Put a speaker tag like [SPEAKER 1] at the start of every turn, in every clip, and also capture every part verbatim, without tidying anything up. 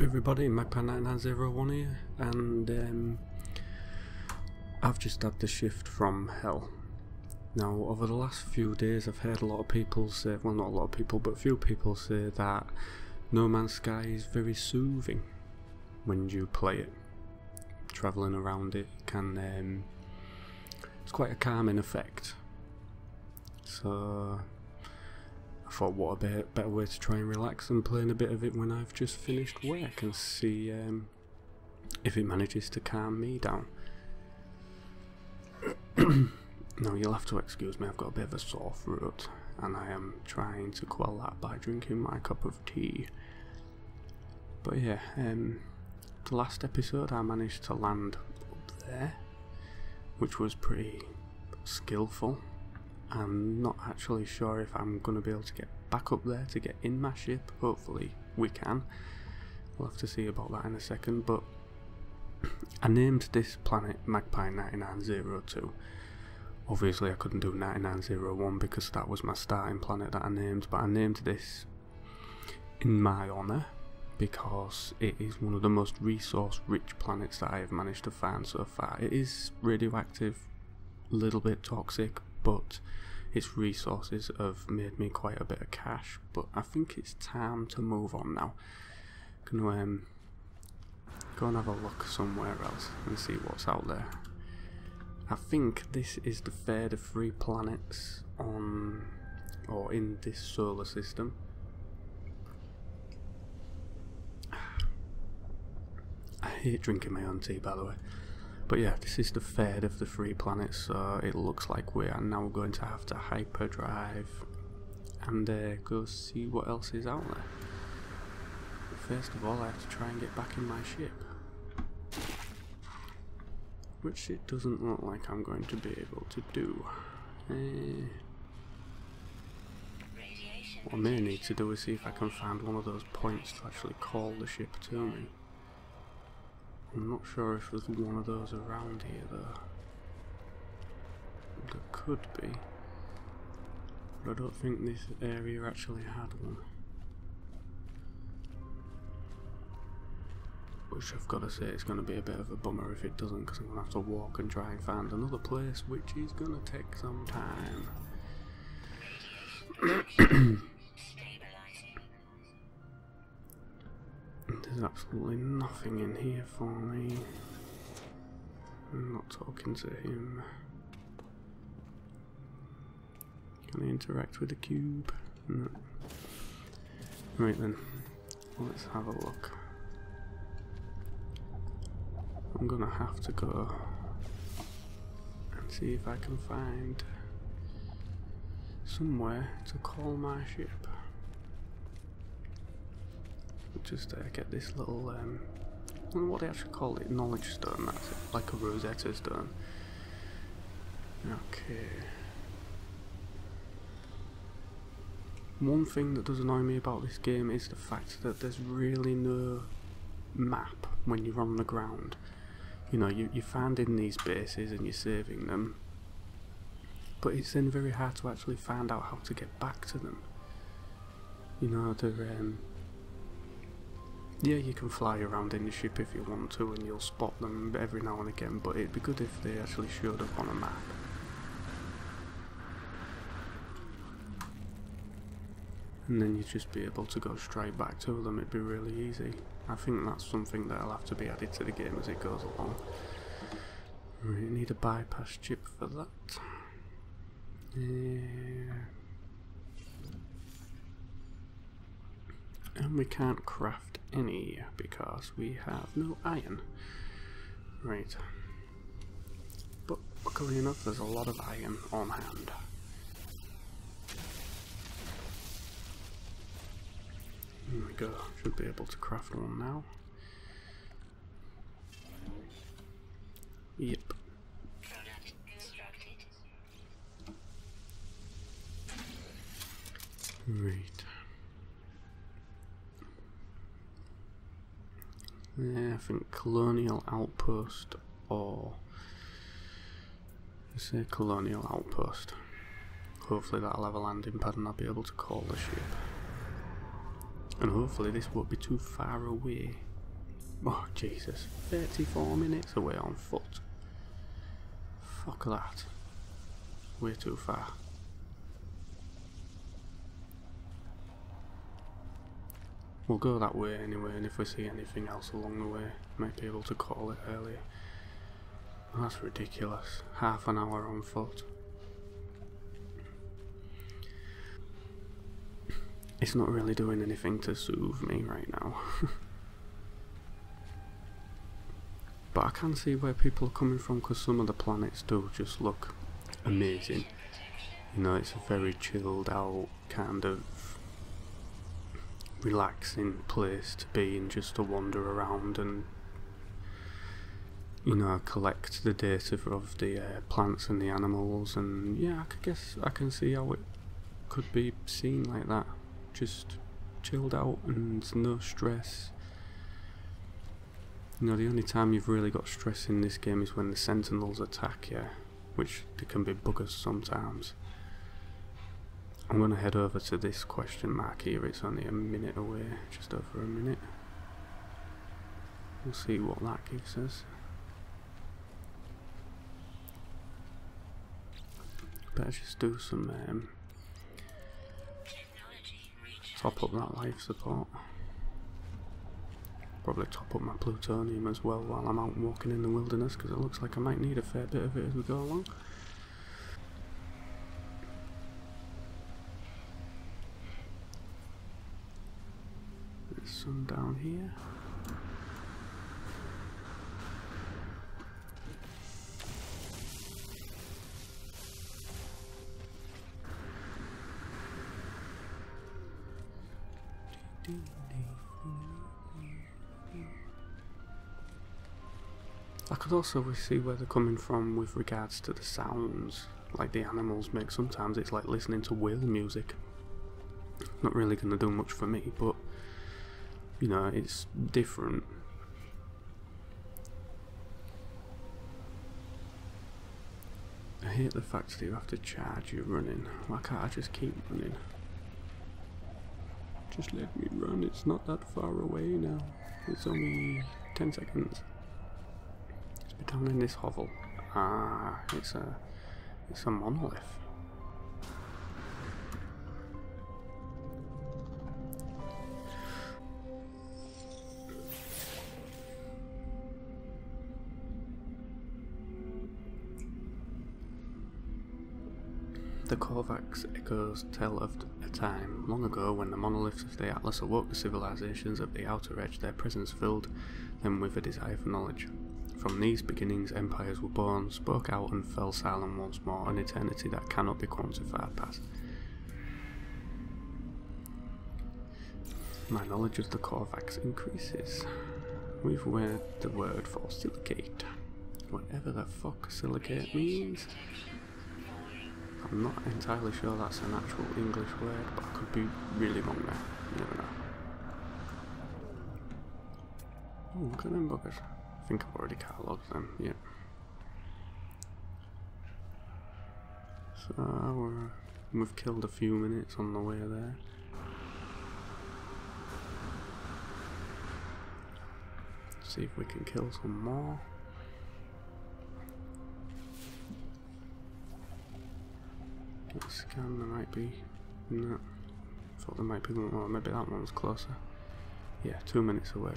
[SPEAKER 1] Everybody, Magpie nine nine zero one here, and um, I've just had the shift from hell. Now, over the last few days I've heard a lot of people say, well not a lot of people, but a few people say that No Man's Sky is very soothing when you play it. Travelling around it can, um, it's quite a calming effect. So I thought, what a bit, better way to try and relax than playing a bit of it when I've just finished work and see um, if it manages to calm me down. Now you'll have to excuse me, I've got a bit of a sore throat and I am trying to quell that by drinking my cup of tea. But yeah, um, the last episode I managed to land up there, which was pretty skillful. I'm not actually sure if I'm going to be able to get back up there to get in my ship. Hopefully we can. We'll have to see about that in a second, but I named this planet Magpie nine nine zero two. Obviously I couldn't do nine nine zero one because that was my starting planet that I named, but I named this in my honour because it is one of the most resource rich planets that I have managed to find so far. It is radioactive, a little bit toxic, but its resources have made me quite a bit of cash. But I think it's time to move on now. Gonna um, go and have a look somewhere else and see what's out there. I think this is the third of three planets on, or in this solar system. I hate drinking my own tea, by the way. But yeah, this is the third of the three planets, so it looks like we are now going to have to hyperdrive and uh, go see what else is out there. But first of all, I have to try and get back in my ship, which it doesn't look like I'm going to be able to do. Uh, what I may need to do is see if I can find one of those points to actually call the ship to me. I'm not sure if there's one of those around here though. There could be, but I don't think this area actually had one. Which I've got to say, it's going to be a bit of a bummer if it doesn't, because I'm going to have to walk and try and find another place, which is going to take some time. There's absolutely nothing in here for me. I'm not talking to him. Can I interact with the cube? No. Right then, let's have a look. I'm gonna have to go and see if I can find somewhere to call my ship. Just uh, get this little, um, I don't know what they actually call it, knowledge stone, that's it, like a Rosetta stone. Okay. One thing that does annoy me about this game is the fact that there's really no map when you're on the ground. You know, you, you're finding these bases and you're saving them, but it's then very hard to actually find out how to get back to them. You know, they're, um, yeah, you can fly around in the ship if you want to and you'll spot them every now and again, but it'd be good if they actually showed up on a map. And then you'd just be able to go straight back to them, it'd be really easy. I think that's something that'll have to be added to the game as it goes along. Right, you need a bypass chip for that. Yeah. And we can't craft any because we have no iron. Right. But luckily enough, there's a lot of iron on hand. There we go. Should be able to craft one now. Yep. Right. Yeah, I think Colonial Outpost, or let's say Colonial Outpost. Hopefully that'll have a landing pad and I'll be able to call the ship. And hopefully this won't be too far away Oh Jesus, thirty-four minutes away on foot. Fuck that. Way too far. We'll go that way anyway, and if we see anything else along the way, might be able to call it earlier. That's ridiculous. Half an hour on foot. It's not really doing anything to soothe me right now. But I can see where people are coming from, because some of the planets do just look amazing. You know, it's a very chilled out, kind of relaxing place to be in, just to wander around and, you know, collect the data of the uh, plants and the animals. And yeah, I guess I can see how it could be seen like that. Just chilled out and no stress. You know, the only time you've really got stress in this game is when the sentinels attack you, which they can be buggers sometimes. I'm going to head over to this question mark here. It's only a minute away, just over a minute. We'll see what that gives us. Better just do some um, top up that life support. Probably top up my plutonium as well while I'm out walking in the wilderness, because it looks like I might need a fair bit of it as we go along. There's some down here. I could also see where they're coming from with regards to the sounds like the animals make. Sometimes it's like listening to whale music. Not really going to do much for me, but you know, it's different. I hate the fact that you have to charge your running. Why can't I just keep running? Just let me run, it's not that far away now. It's only ten seconds. Let's be down in this hovel. Ah, it's a, it's a monolith. The Korvax echoes tell of a time long ago when the monoliths of the Atlas awoke the civilizations of the outer edge. Their presence filled them with a desire for knowledge. From these beginnings, empires were born, spoke out, and fell silent once more, an eternity that cannot be quantified past. My knowledge of the Korvax increases. We've heard the word for silicate. Whatever the fuck silicate means. I'm not entirely sure that's an actual English word, but I could be really wrong there. You never know. Oh, look at them buggers. I think I've already catalogued them, yeah. So, we're, we've killed a few minutes on the way there. See if we can kill some more. Let's scan, there might be. No. Thought there might be one more, maybe that one's closer. Yeah, two minutes away.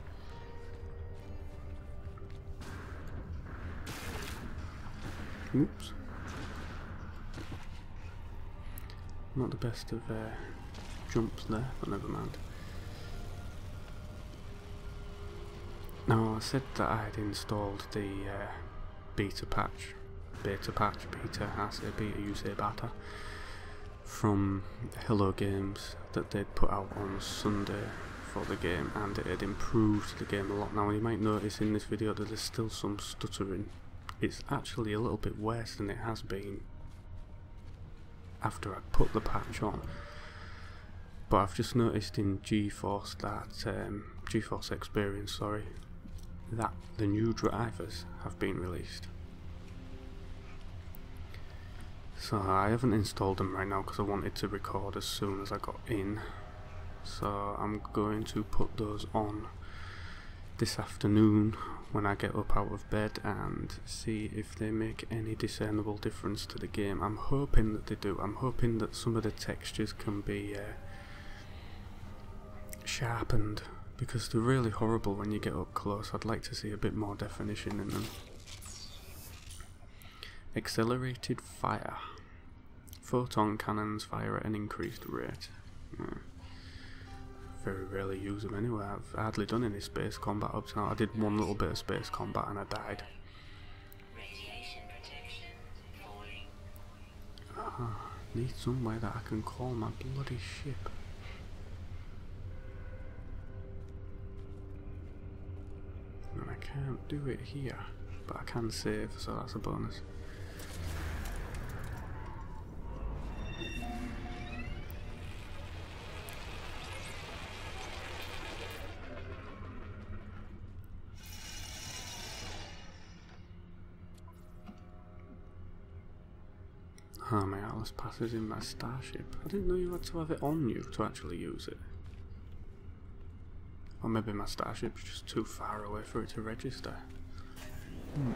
[SPEAKER 1] Oops. Not the best of uh, jumps there, but never mind. Now, I said that I had installed the uh, beta patch. Beta patch, beta, I say beta, you say beta, from Hello Games that they'd put out on Sunday for the game, and it had improved the game a lot. Now, you might notice in this video that there's still some stuttering. It's actually a little bit worse than it has been after I put the patch on. But I've just noticed in GeForce that, um, GeForce Experience, sorry, that the new drivers have been released. So I haven't installed them right now because I wanted to record as soon as I got in. So I'm going to put those on this afternoon when I get up out of bed and see if they make any discernible difference to the game. I'm hoping that they do. I'm hoping that some of the textures can be uh, sharpened, because they're really horrible when you get up close. I'd like to see a bit more definition in them. Accelerated fire. Photon cannons fire at an increased rate. Yeah. Very rarely use them anyway. I've hardly done any space combat up to now. I did one little bit of space combat and I died.
[SPEAKER 2] Radiation protection falling.
[SPEAKER 1] Ah, need somewhere that I can call my bloody ship. And I can't do it here, but I can save, so that's a bonus. Oh, my Atlas passes in my starship. I didn't know you had to have it on you to actually use it. Or maybe my starship's just too far away for it to register. Hmm.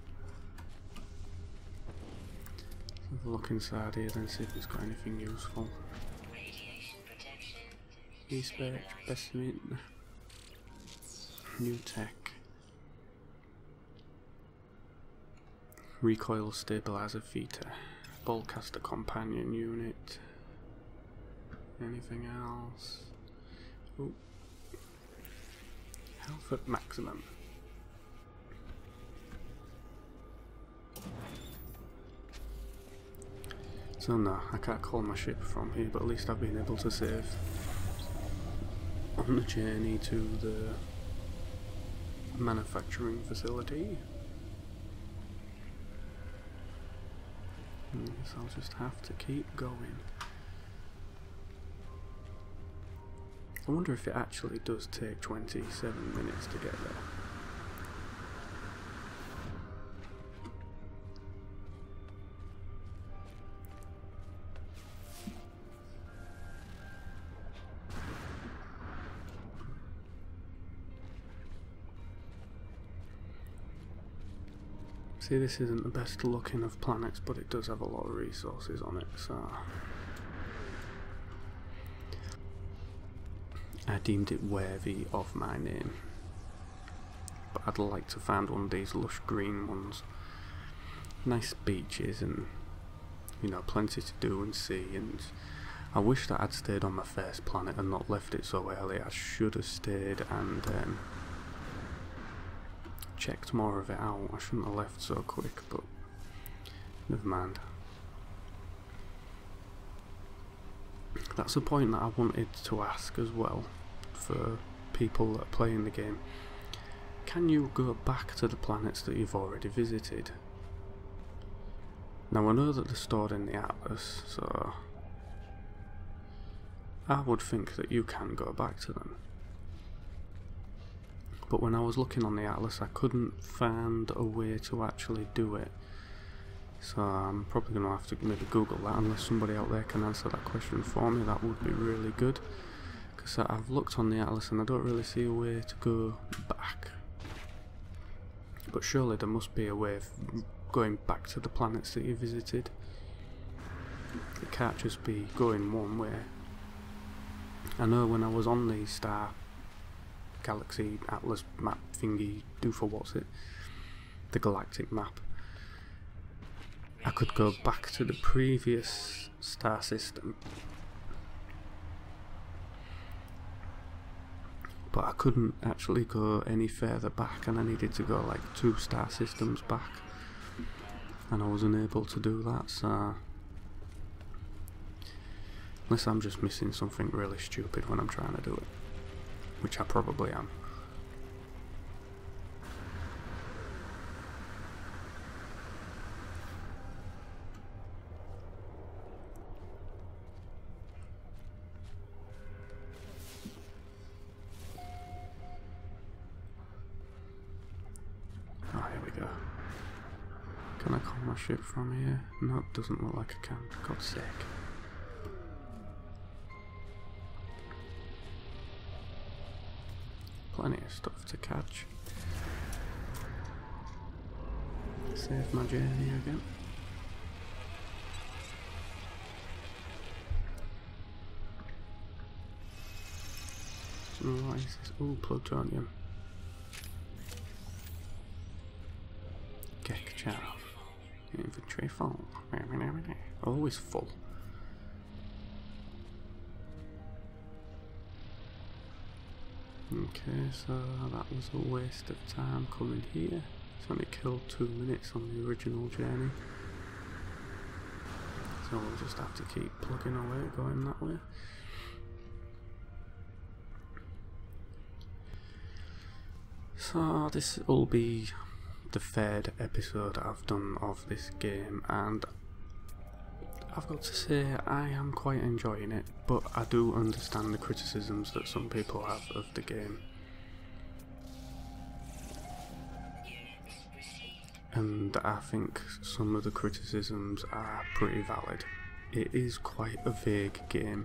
[SPEAKER 1] Let's have a look inside here then, see if it's got anything useful.
[SPEAKER 2] Radiation protection.
[SPEAKER 1] E-spec, specimen, new tech. Recoil stabilizer feature. Ballcaster companion unit. Anything else? Ooh. Health at maximum. So no, I can't call my ship from here, but at least I've been able to save on the journey to the manufacturing facility. I guess I'll just have to keep going. I wonder if it actually does take twenty-seven minutes to get there. See, this isn't the best looking of planets, but it does have a lot of resources on it, so I deemed it worthy of my name. But I'd like to find one of these lush green ones. Nice beaches and, you know, plenty to do and see, and I wish that I'd stayed on my first planet and not left it so early. I should have stayed and um, checked more of it out. I shouldn't have left so quick, but never mind. That's a point that I wanted to ask as well for people that are playing the game. Can you go back to the planets that you've already visited? Now I know that they're stored in the Atlas, so I would think that you can go back to them. But when I was looking on the Atlas, I couldn't find a way to actually do it. So I'm probably going to have to maybe Google that, unless somebody out there can answer that question for me. That would be really good, because I've looked on the Atlas and I don't really see a way to go back. But surely there must be a way of going back to the planets that you visited. It can't just be going one way. I know when I was on the Star Galaxy Atlas map thingy, do for what's it, the galactic map, I could go back to the previous star system, but I couldn't actually go any further back, and I needed to go like two star systems back, and I wasn't able to do that. So unless I'm just missing something really stupid when I'm trying to do it, which I probably am. Oh, here we go. Can I call my ship from here? No, it doesn't look like I can. God's sake. plenty of stuff to catch. Save my journey again. So what is this? Ooh, plutonium. Gek chaff. Inventory full. Always full. Okay, so that was a waste of time coming here. It's only killed two minutes on the original journey. So we'll just have to keep plugging away, going that way. So this will be the third episode I've done of this game, and I've got to say I am quite enjoying it, but I do understand the criticisms that some people have of the game. And I think some of the criticisms are pretty valid. It is quite a vague game.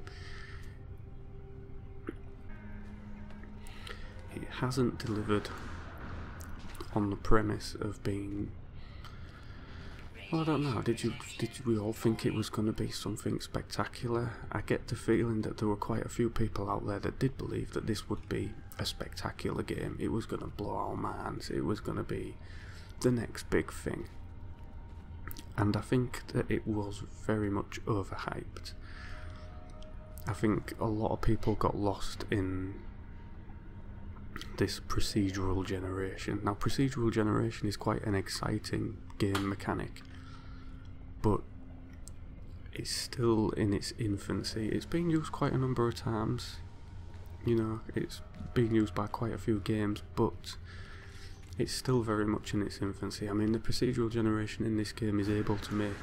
[SPEAKER 1] It hasn't delivered on the premise of being... Well, I don't know, did you did we all think it was going to be something spectacular? I get the feeling that there were quite a few people out there that did believe that this would be a spectacular game. It was going to blow our minds, it was going to be the next big thing. And I think that it was very much overhyped. I think a lot of people got lost in this procedural generation. Now, procedural generation is quite an exciting game mechanic, but it's still in its infancy. It's been used quite a number of times, you know, it's been used by quite a few games, but it's still very much in its infancy. I mean, the procedural generation in this game is able to make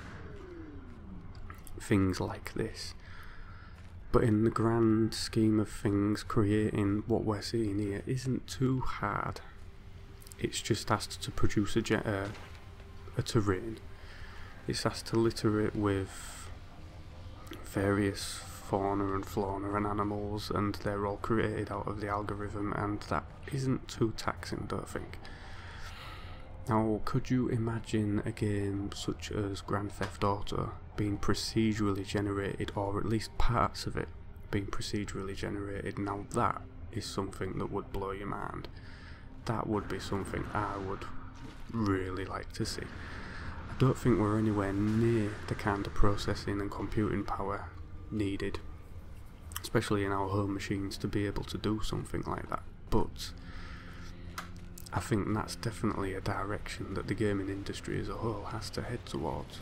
[SPEAKER 1] things like this, but in the grand scheme of things, creating what we're seeing here isn't too hard. It's just asked to produce a, uh, a terrain. It's asked to litter it with various fauna and flora and animals, and they're all created out of the algorithm, and that isn't too taxing, don't I think. Now, could you imagine a game such as Grand Theft Auto being procedurally generated, or at least parts of it being procedurally generated? Now that is something that would blow your mind. That would be something I would really like to see. I don't think we're anywhere near the kind of processing and computing power needed, especially in our home machines, to be able to do something like that, but I think that's definitely a direction that the gaming industry as a whole has to head towards.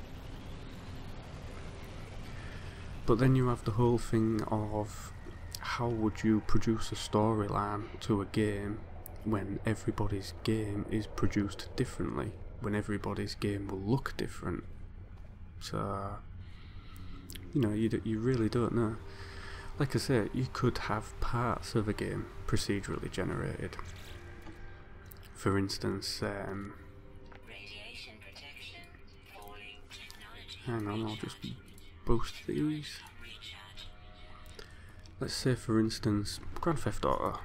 [SPEAKER 1] But then you have the whole thing of how would you produce a storyline to a game when everybody's game is produced differently, when everybody's game will look different. So, you know, you, d you really don't know. Like I say, you could have parts of a game procedurally generated. For instance, um,
[SPEAKER 2] Radiation protection. Falling technology.
[SPEAKER 1] hang on, I'll just boost these.
[SPEAKER 2] Recharge.
[SPEAKER 1] Let's say, for instance, Grand Theft Auto,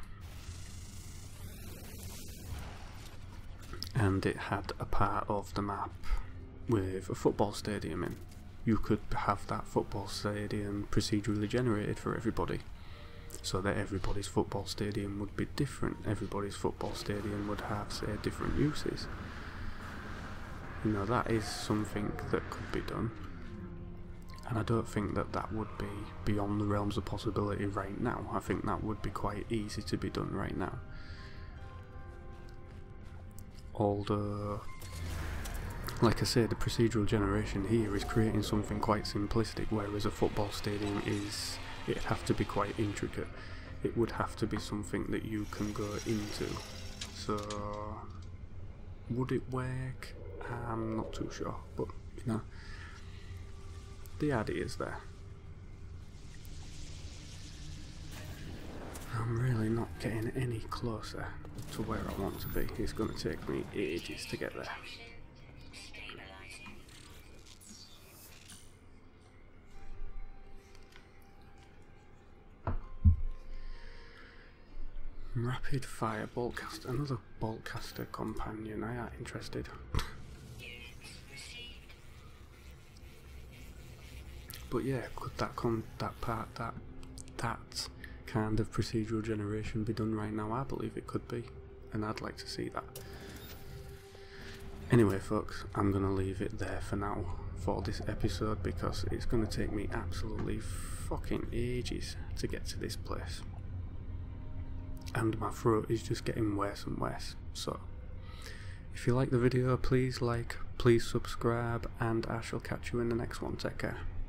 [SPEAKER 1] and it had a part of the map with a football stadium in. You could have that football stadium procedurally generated for everybody, so that everybody's football stadium would be different. Everybody's football stadium would have, say, different uses. You know, that is something that could be done, and I don't think that that would be beyond the realms of possibility right now. I think that would be quite easy to be done right now. Although, like I said, the procedural generation here is creating something quite simplistic, whereas a football stadium is, it'd have to be quite intricate. It would have to be something that you can go into. So, would it work? I'm not too sure, but you know, the idea is there. I'm really not getting any closer to where I want to be. It's going to take me ages to get there.
[SPEAKER 2] Stabilizing.
[SPEAKER 1] Rapid fire bolt caster, another bolt caster companion. I am interested. But yeah, could that con that part that that kind of procedural generation be done right now? I believe it could be, and I'd like to see that. Anyway, folks, I'm gonna leave it there for now for this episode because it's gonna take me absolutely fucking ages to get to this place. And my throat is just getting worse and worse. So, if you like the video, please like, please subscribe, and I shall catch you in the next one. Take care.